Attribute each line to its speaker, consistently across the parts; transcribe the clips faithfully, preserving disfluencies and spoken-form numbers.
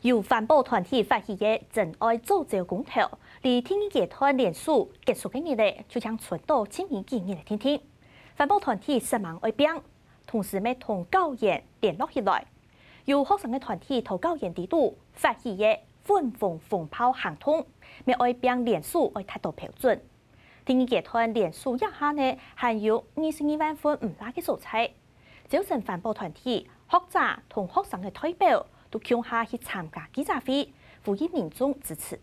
Speaker 1: 由环保团体发起的珍爱造就公投，离天意集团连署结束的日嘞，就将传到清明节日来听听。环保团体希望爱变，同时要同教员联络起来。由学生的团体同教员制度发起的粉红风炮行通，要爱变连署爱达到标准。天意集团连署一下呢，含有二十二万份唔拉嘅素材，招成环保团体、学者同学生嘅代表。都抢下去参加记者会，呼吁民众支持。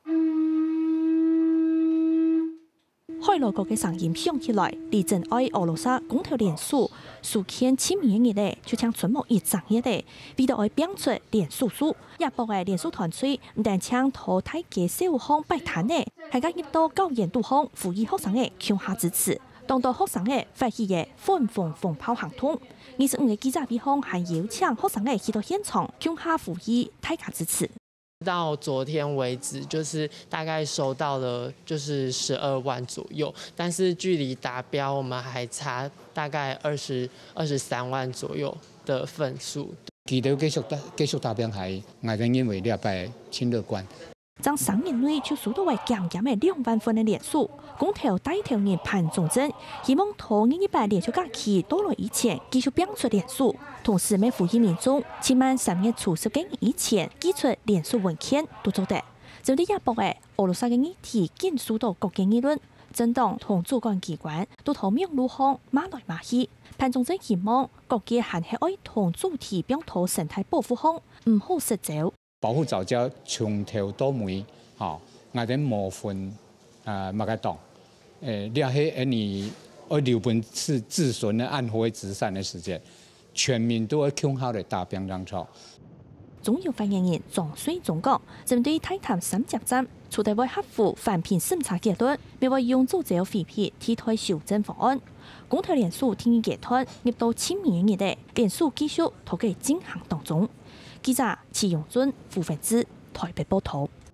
Speaker 1: 海螺国嘅声音响起来，地震爱俄罗斯公投连署，数千清明日咧，就像春末一整日咧，为到爱变出连署数，亚博嘅连署团队唔但抢淘汰嘅小巷摆摊咧，还加入到教研度巷，呼吁学生嘅抢下支持。当到学生嘅发起嘅粉红风炮行通，二十五个记者会后还邀请学生嘅去到现场，向下呼吁大家支持。
Speaker 2: 到昨天为止，就是大概收到了就是十二万左右，但是距离达标我们还差大概二十二十三万左右的份数。
Speaker 3: 期待继续达继续达标，还我哋认为呢摆真乐观。
Speaker 1: 将三年内就数到为减减的两万份的连署，公投带头人潘忠贞希望同一百连续假期到来以前继续变出连署，同时要呼吁民众千万三月初十日以前寄出连署文件都做得。针对亚博的俄罗斯的议题，引述到国际议论，政党同主管机关都投命路向马来马去。潘忠贞希望各界还是爱同主题并投生态保护方，唔好失走。
Speaker 3: 保护藻礁从头到尾，吼，我哋无分啊，乜个党，诶，你喺你二六本是自损的暗火直散的时间，全民都要共好的大兵当初。
Speaker 1: 中央发言人庄水总讲，针对泰坦三甲站，除台为克服反评审查阶段，未为用作者废批替代修正方案。公投连署天意集团入到清明日的连署继续投给进行当中。记者齐永尊、傅文之台北报道。